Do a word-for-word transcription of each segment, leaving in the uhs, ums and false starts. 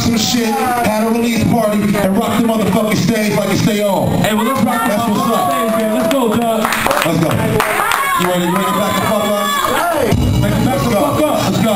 some shit, had a release party, and rock the motherfucking stage like it stay on. Hey, well, let's rock the That's what's up. stage, man. Let's go, dog. Let's go. You ready to bring it back the fuck up? Hey! Make it back the fuck up. Let's go.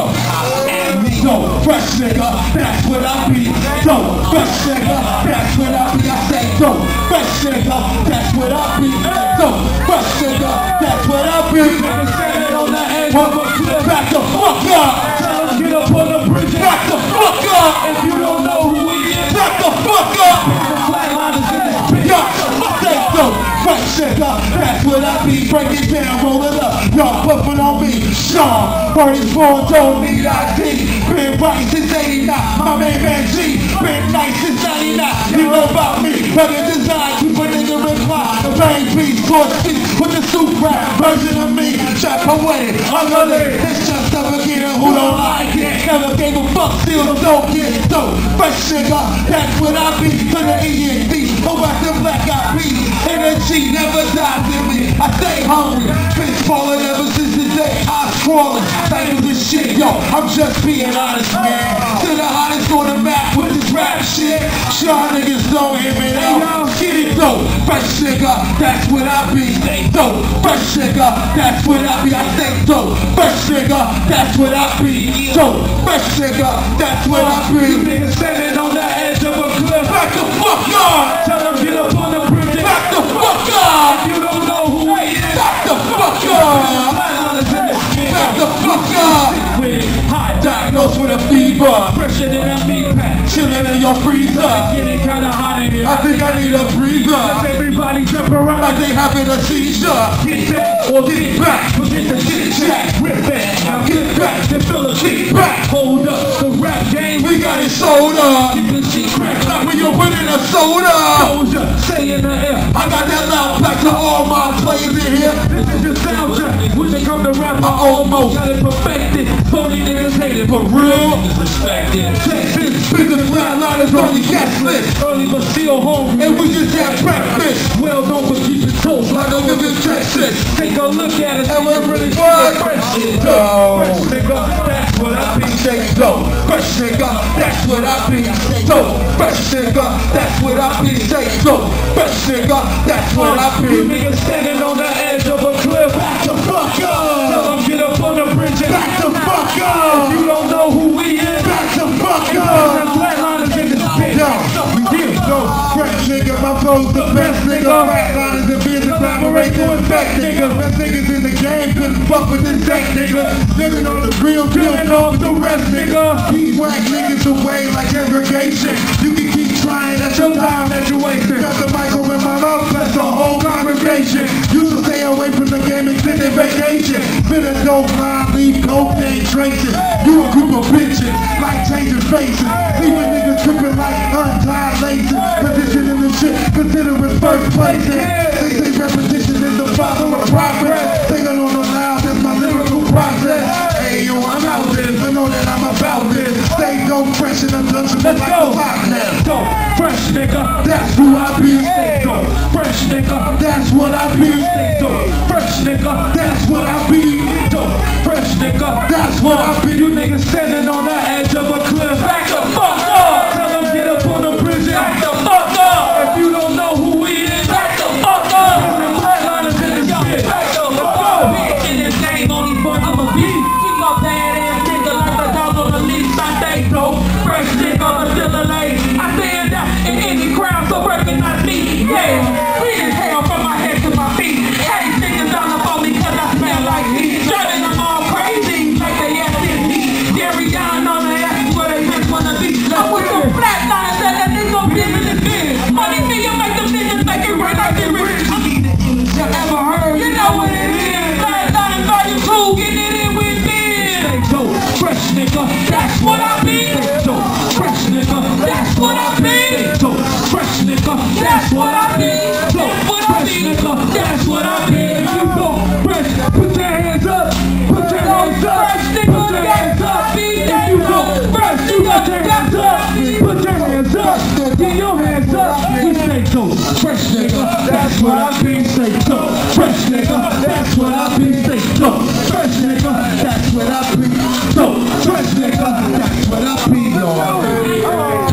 So, fresh nigga, that's what I be. So, fresh nigga, that's what I be. I say, so, fresh nigga, that's what I be. So, fresh nigga, that's what I be. Standing on the edge of a cliff. Back the fuck up. Tell them get up on the bridge. Back the fuck up. If you don't know who he is, Back the fuck up. the flatliners in this bitch. Y'all say so, fresh nigga, that's what I be. Break it down, roll it up. Y'all puffin' on me. Sean, Bernie's born, don't need I D. Been right since eighty-nine, my main man G. Been nice since ninety-nine, you know about me. Better design, keep a nigga reply. The bang beats, torch beats, with the soup rap version of me. Trap poetic, unrelated. It's just a beginner who don't like it. Never gave a fuck, still don't get it. So, fresh nigga, that's what I be. To the E N D, go back to black eyed peas. Energy never dies in me. I stay hungry, been falling ever since the day I was crawling. Thank you this shit, yo, I'm just being honest, man. To the hottest on the map with this rap shit. Y'all niggas don't hear me now. Get it though, fresh nigga, that's what I be. Stay though, fresh nigga, that's what I be. I stay though, fresh nigga, that's what I be. So, fresh nigga, that's what I be. Niggas standing on the edge of a cliff. Back the fuck up. Tell them get up on the bridge. Back the fuck up. If you don't know who he is, Back the fuck up. flatliners in this bitch. Back the fuck up. With it, hot, Diagnosed with a fever. fresher than a meat pack. Chilling in your freezer. Getting kinda hot in here. I think I need a breather. Everybody jump around. Like they having a seizure. Get back or get back. Forget the shit jack. Rip back. Now get back. The feel a kick back. Hold up. The rap game. We got it sold up. Keep the shit cracked. Like when you're putting a soda. Soldier. Stay in the air. I got that loud back to all my players in here. This is your sound check. When they come to rap, I almost got it perfected. Phony niggas hate it, but Real. niggas respect it. Texas, biggest flatliners on the guest list. Early but still home. And we just had breakfast. Well known but keep it toast. Like a nigga Texas. Take a look at it. And we're really what? Fresh shit. Go. Fresh nigga, that's what I be. Say so, fresh nigga, that's what I be. So, fresh nigga, that's what I be. Say so, fresh nigga, that's what I You be. niggas standing on the edge of a cliff. Back the fuck up. Tell them get up on the bridge and Back the fuck up. you don't know who we is. Back the fuck The up. flatliners in this bitch. Yo, here, so, fresh nigga, my flow's the best nigga. Flatliners and beers and collaborate to infect niggas. Best niggas in the game couldn't fuck with this deck nigga. Living on the real deal, off the rest nigga. These whack niggas away like segregation. You can keep trying, that's your time that you wasting. Got the mic over my mouth, that's the whole congregation. You should stay away from the game, extended vacation. Spit a dope line, leave cocaine traces. You a group of bitches, like changing faces. Leaving niggas tripping like untied laces. Position in the shit, consider it first place. They say repetition is the father of progress. Singing on the loud, that's my lyrical process. Hey yo, I'm out this, I know that I'm about this. Stay dope, fresh in the junction, Let's like go. a partner. So, fresh nigga, That's who I be. stay dope. Fresh nigga, That's what I be. stay dope. Fresh nigga, That's what I be. dope. Fresh nigga, That's what I be. you niggas standing on the edge of a cliff. Back the fuck up. Tell them get up on the bridge and back the fuck up. If you don't know who we is, back the fuck up. The flatliners in this bitch. Back the fuck up. Bitch in this game only for I'm a beast. Keep my badass nigga like the dog on the leash. I stay dope. Fresh nigga, but still a lady. I stand out in any crowd, so recognize me. Yeah, free as hell from my head to my feet. Hey, niggas down the phone because I smell like heat. Driving them all crazy like they ass is heat. Jerry down on the ass where they just wanna be. I'm with some flatliners that that nigga gon' give in this bitch. Money me, you make them niggas make it rain like they rich. I need the English you ever heard. You know what it is. Flatliners volume two, getting it in with me. Stay dope, fresh nigga, that's what I be. Stay dope, fresh nigga, that's what I be. Stay dope, fresh nigga, that's what I be. Dope, fresh nigga, that's what I be. If you go fresh, put your hands up, put your hands up, put your hands up. If you go fresh, you got your hands up, put your hands up, get your hands up. You say dope, fresh nigga, that's what I be. Say dope, fresh nigga, that's what I be. Say dope, fresh nigga, that's what I be. Dope, fresh nigga, that's what I be. Yo.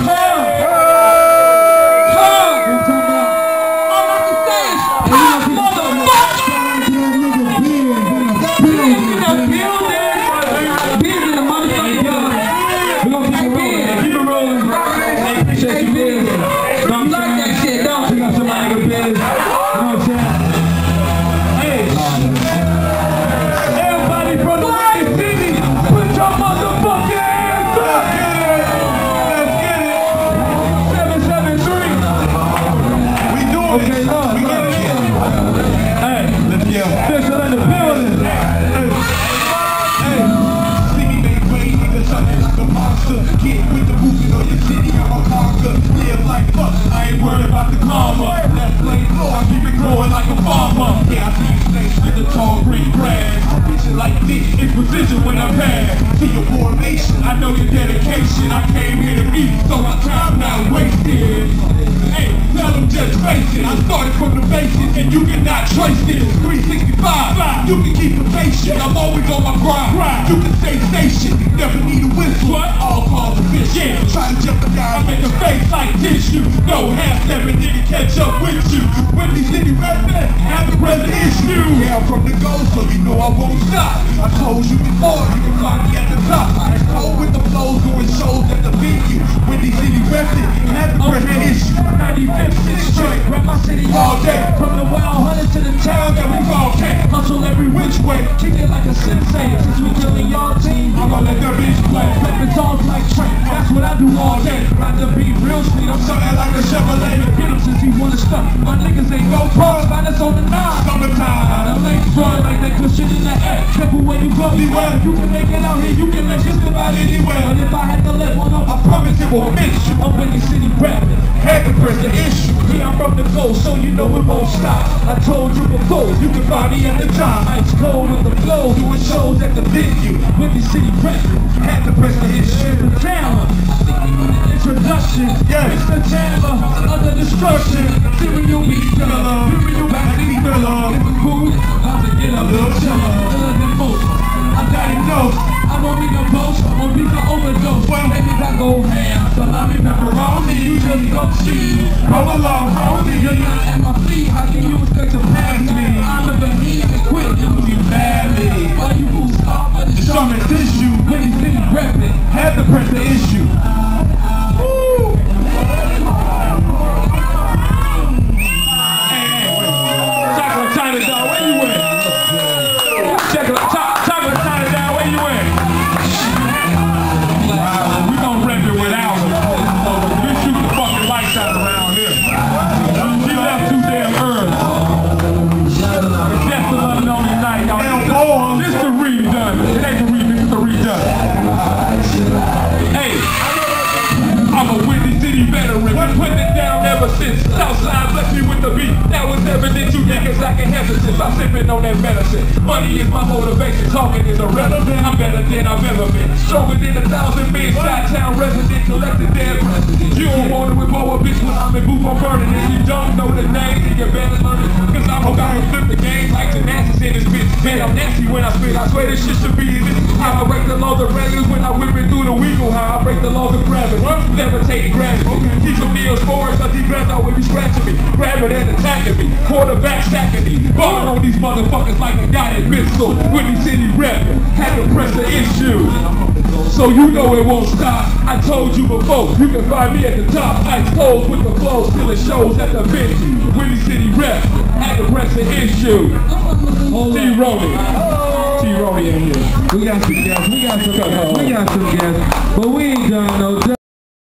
Okay, love, love. Hey, official in the building. Hey, hey. See me make way, niggas up the monster. Get with the movement on your city, I'm a conquer. Live like fuck, I ain't worried about the karma. Let's play low, I keep it growing like a farmer. Yeah, I see snakes with the tall green grass. Vision like this, it's precision when I pass. See your formation, I know your dedication. I came here to eat, so my time not wasted. Hey, tell them just face it. I started from the basics and you cannot trace it. three sixty-five, you can keep the patient. I'm always on my grind. You can stay station, never need a whistle. All calls are fish. Yeah, try to jump the guy, I make a face like tissue. No half stepping, nigga catch up with you. When these city resident have the present issue. Yeah, I'm from the go, so you know I won't stop. I told you before, you can find me at the top. I cold with the flows, doing shows at the venue. When these city resident have the present issue. ninety-fifth Street, rep my city all day. From the wild hunter to the town that we all came. Hustle every which way, kick it like a sensei. Since we killing y'all team, I'm gonna let the bitch play. Flip the dogs like Trent, that's what I do all day. Ride the beat real sweet, I'm something like a Chevrolet. Get him since he wanna stuff. My niggas ain't no pause, find us on the nine. Summertime, the lanes run like they cushion in the air. Careful where you go, beware. You can make it out here, you can make just about anywhere. But if I had to let one up, I promise it won't miss you. I'm in the city rapping, had to press the issue. Yeah, I'm from the coast, so you know it won't stop. I told you before, you can find me at the top. Ice cold with the flow, doing shows at the venue. With the city rapping, had to press the issue. The camera, introduction, yeah, Mister Chandler, under destruction. Serial beat killer, serial backseat filler. Cool, about to get a little chiller. Killer than most, I got it knows. I don't need a boast, or be the overdose. Well, maybe I go ham, so let me pepperoni. You just go cheese, roll along, homie. You're not at my feet, how can you expect to pass me? I'm a behemoth and quit, you will be badly. Why you fools stop at the stomach issue? When you city reppin', had to press the issue. Woo! Hey, hey, wait. Chocolate Chinatown, where you at? Chocolate, chocolate Chinatown, where you at? We gon' rep it without her. We shoot the fucking lights out around here. She left too damn early. That's the unknown tonight, y'all. This the redone. It ain't the remix, it's the redone. Hey, I'm a Windy City veteran. Been putting it down ever since. Southside blessed me with the beat. That was evident. You niggas lacking hesitance. I'm sipping on that medicine. Money is my motivation. Talking is irrelevant. I'm better than I've ever been. Stronger than a thousand men. Side-town resident. Collected dead president. You don't want it with more bitch when I'm in booth. I'm burning. If you don't know the name, then you better learn it. Cause I'm about to flip the game like gymnastics in this bitch. Man, I'm nasty when I spit. I swear this shit should be in this. How I break the laws of regulars when I whip it through the weagle. How I break the laws of gravity. Levitate gravity. Keep some meals for us, cause these grabs always be scratching me. Grabbing and attacking me. Quarterback stacking me. Balling on these motherfuckers like a guided missile. Windy City rapping. Had to press the issue. So you know it won't stop. I told you before, you can find me at the top. Ice cold with the flow, still it shows at the venue. Windy City rap, had to press the issue. T-Roni. T-Roni in here. We got some guests, we got some guests, we got some guests. But we ain't done no